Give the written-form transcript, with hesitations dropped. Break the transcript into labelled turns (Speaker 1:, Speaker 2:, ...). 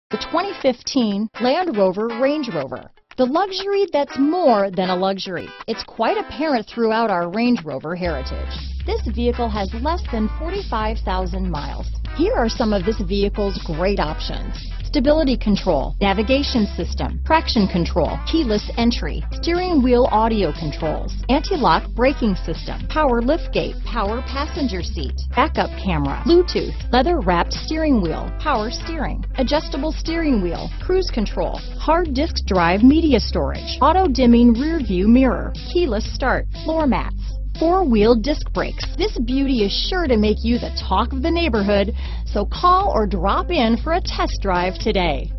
Speaker 1: The 2015 Land Rover Range Rover. The luxury that's more than a luxury. It's quite apparent throughout our Range Rover heritage. This vehicle has less than 45,000 miles. Here are some of this vehicle's great options: stability control, navigation system, traction control, keyless entry, steering wheel audio controls, anti-lock braking system, power liftgate, power passenger seat, backup camera, Bluetooth, leather-wrapped steering wheel, power steering, adjustable steering wheel, cruise control, hard disk drive media storage, auto-dimming rear view mirror, keyless start, floor mats, four-wheel disc brakes. This beauty is sure to make you the talk of the neighborhood, so call or drop in for a test drive today.